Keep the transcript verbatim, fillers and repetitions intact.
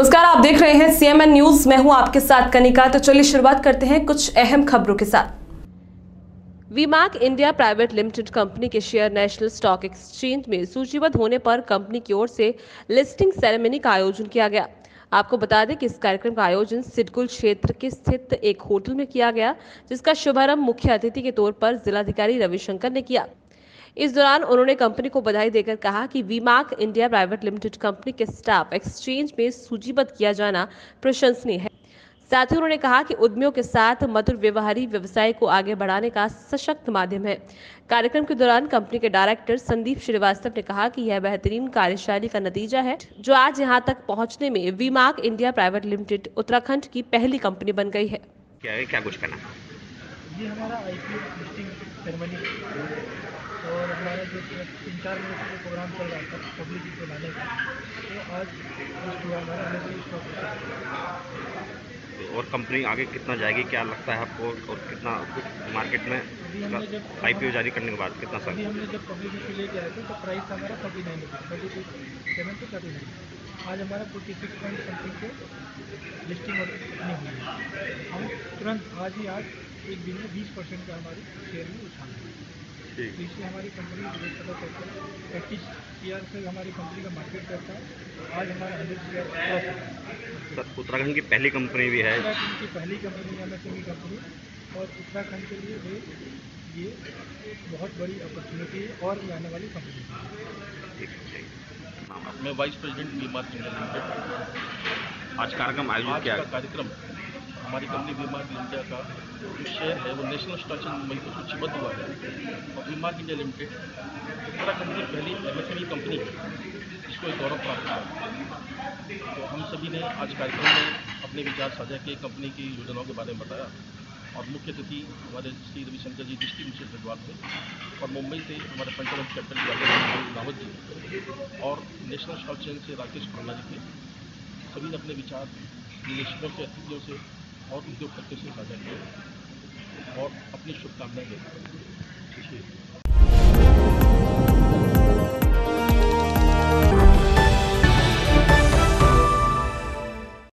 नमस्कार, आप देख रहे हैं सीएमएन न्यूज। मैं हूं आपके साथ कनिका। तो चलिए शुरुआत करते हैं कुछ अहम खबरों के साथ। Veemark India Private Limited company के शेयर नेशनल स्टॉक एक्सचेंज में सूचीबद्ध होने पर कंपनी की ओर से लिस्टिंग सेरेमनी का आयोजन किया गया। आपको बता दें कि इस कार्यक्रम का आयोजन सिडकुल क्षेत्र के स्थित एक होटल में किया गया, जिसका शुभारंभ मुख्य अतिथि के तौर पर जिलाधिकारी रविशंकर ने किया। इस दौरान उन्होंने कंपनी को बधाई देकर कहा कि Veemark India Private Limited company के स्टाफ एक्सचेंज में सूचीबद्ध किया जाना प्रशंसनीय है। साथ ही उन्होंने कहा कि उद्यमियों के साथ मधुर व्यवहारी व्यवसाय को आगे बढ़ाने का सशक्त माध्यम है। कार्यक्रम के दौरान कंपनी के डायरेक्टर संदीप श्रीवास्तव ने कहा कि यह बेहतरीन कार्यशैली का नतीजा है, जो आज यहां तक पहुंचने में Veemark India Private Limited Uttarakhand की पहली कंपनी बन गई है। क्या है, क्या कुछ करना? ये हमारा आईपीओ लिस्टिंग सेरेमनी और हमारा जो तीन चार महीने से जो प्रोग्राम चल रहा था पब्लिक को लाने का, वो आज पोस्ट हुआ हमारा नेशनल स्टॉक एक्सचेंज। और कंपनी आगे कितना जाएगी, क्या लगता है आपको? और कितना मार्केट में आईपीओ जारी करने के बाद कितना सर? अभी हमने जब पब्लिक को लेके आए थे तो प्राइस था हमारा thirty nine rupees thirty two seven two thirty nine आज हमारा फोर्टी सिक्स पॉइंट समथिंग पे लिस्टिंग और नहीं हुई है। हम तुरंत आज ही आज एक दिन में बीस परसेंट का हमारे शेयर में उछाल है। तो इससे हमारी कंपनी पता चलता है पैंतीस सी आर से हमारी कंपनी का मार्केट करता है। आज हमारा हंड्रेड सी आर क्रॉस है। सर, उत्तराखंड की पहली कंपनी भी है। उत्तराखंड की पहली कंपनी है एमएसएमई कंपनी, और उत्तराखंड के लिए ये बहुत बड़ी अपॉर्चुनिटी है और भी आने वाली कंपनी है। मैं vice president Veemark India Limited. आज कार्यक्रम आयोजित किया का कार्यक्रम हमारी कंपनी वीमार्क इंडिया का जो शेयर है वो नेशनल स्टॉक एक्सचेंज मुंबई को सूचीबद्ध हुआ है। और वीमार्क इंडिया लिमिटेड उत्तराखंड की पहली एमएसएमई कंपनी है जिसको एक गौरव प्राप्त हुआ। तो हम सभी ने आज कार्यक्रम में अपने विचार साझा किए, कंपनी की योजनाओं के बारे में बताया, और मुख्य अतिथि हमारे श्री रविशंकर जी डिस्ट्रिक्ट मिनिस्टर गढ़वाल थे, और मुंबई से हमारे फंड एंड कैपिटल वाले रावत जी और नेशनल स्टॉक एक्सचेंज से राकेश खन्ना जी थे। सभी ने अपने विचार निवेशकों से, अतिथियों से और उद्योगपतियों से साझा किए और अपनी शुभकामनाएं दी।